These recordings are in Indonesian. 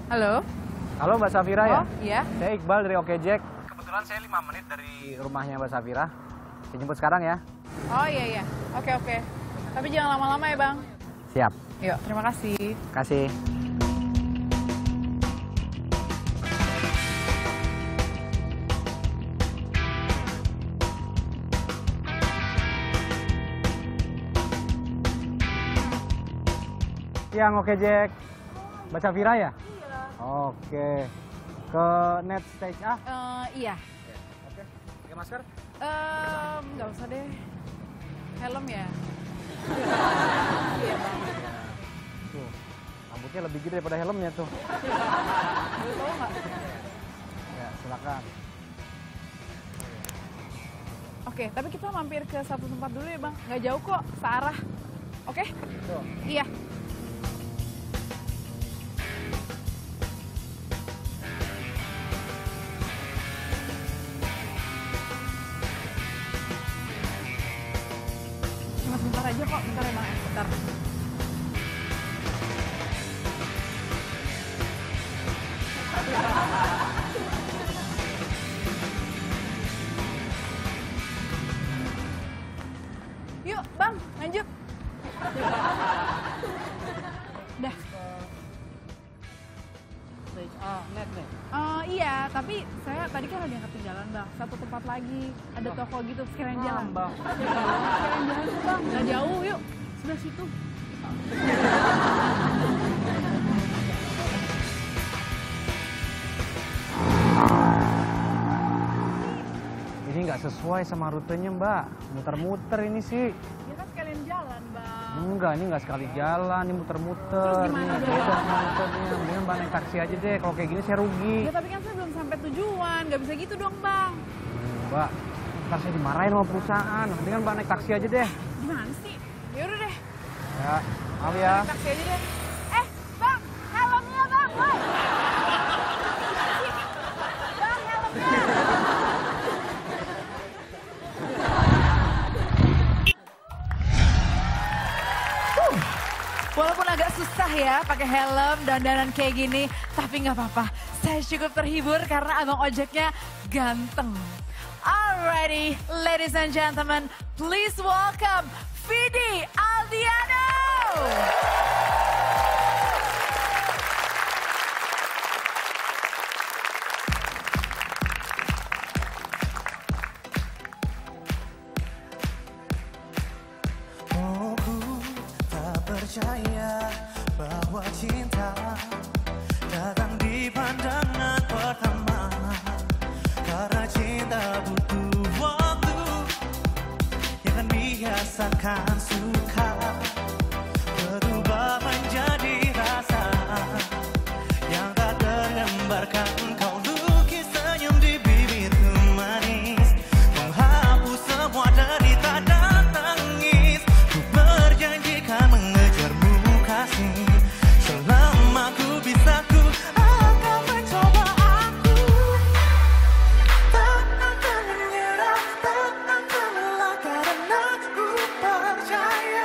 Halo? Halo Mbak Safira ya? Oh, iya. Saya Iqbal dari Oke Jack. Kebetulan saya 5 menit dari rumahnya Mbak Safira. Saya jemput sekarang ya. Oh iya. Oke. Tapi jangan lama-lama ya Bang. Siap. Yuk, terima kasih. Kasih. Siang Oke Jack. Mbak Safira ya? Iya. Oke. Ke net stage A? Iya. Oke. Pakai masker? Nggak usah deh. Helm ya? Iya Bang. Tuh. Rambutnya lebih gede daripada helmnya tuh. Boleh tahu nggak? Ya, silakan. Oke, tapi kita mampir ke satu tempat dulu ya Bang. Nggak jauh kok, searah. Oke? Tuh. Iya. Cuma sebentar aja kok, bentar ya Bang. Bentar. Yuk Bang, lanjut. Dah. Stage A net nih. Iya, tapi saya tadi kan ada yang ketinggalan Bang. Satu tempat lagi, ada toko gitu, sekalian jalan. Bang. Sekalian jalan tuh Bang, nggak jauh yuk. Sebelah situ. Ini nggak sesuai sama rutenya Mbak. Muter-muter ini sih. Ya kan sekalian jalan Bang. Enggak, ini nggak sekali jalan, ini muter-muter. Terus gimana Nih, dong? beda sama muternya. Mendingan Mbak naik taksi aja deh. Kalau kayak gini saya rugi. Ya tapi kan saya belum sampai tujuan, nggak bisa gitu dong Bang. Mbak, ntar saya dimarahin sama perusahaan. Mendingan Mbak naik taksi aja deh. Gimana sih? Yaudah deh, Ya, maaf ya. naik taksi aja deh. Bang, helmnya Bang, woi. Bang, helmnya. Walaupun agak susah ya pakai helm dan dandan kayak gini, tapi nggak apa-apa. Saya cukup terhibur karena abang ojeknya ganteng. Alrighty, ladies and gentlemen, please welcome Vidi Aldiano. Oh, ku tak percaya bahwa cinta datang di pandangan pertama. Karena cinta butuh waktu yang kan biasakan suka berubah menjadi rasa yang tak tergambarkan. Kau lukis senyum di bibirku manis, menghapus semua derita dan tangis. Ku berjanjikan mengejarmu kasih, selama ku bisa ku akan mencoba. Aku tak akan menyerah, tak akan lelah, karena ku percaya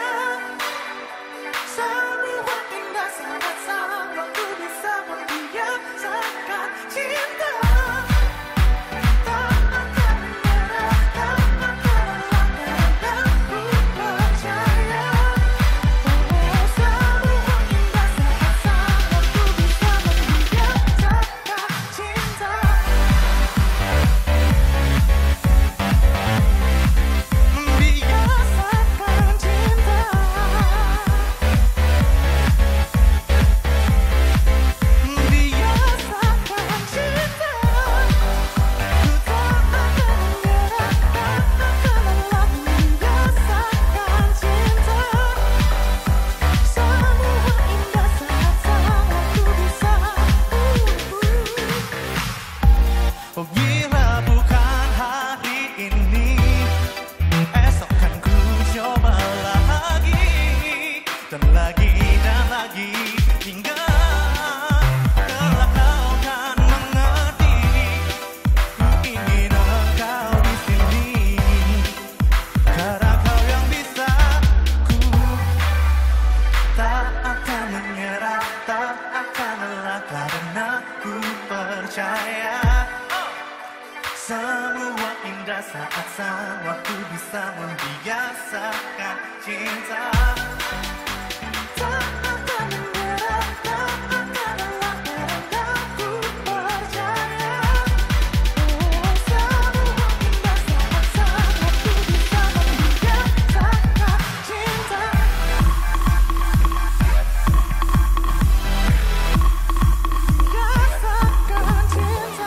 semua ku bisa membiasakan cinta. Tak akan menyerah, tak akan lelah karena ku percaya. Oh, semua indah sangat-sangat ku bisa membiasakan cinta. Biasakan cinta.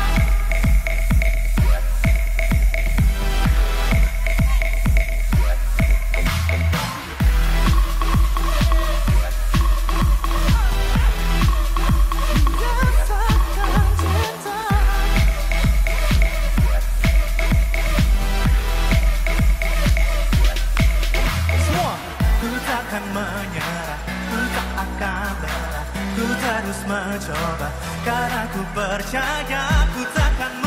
Menyerah, ku tak akan lelah, ku terus mencoba, karena ku percaya ku takkan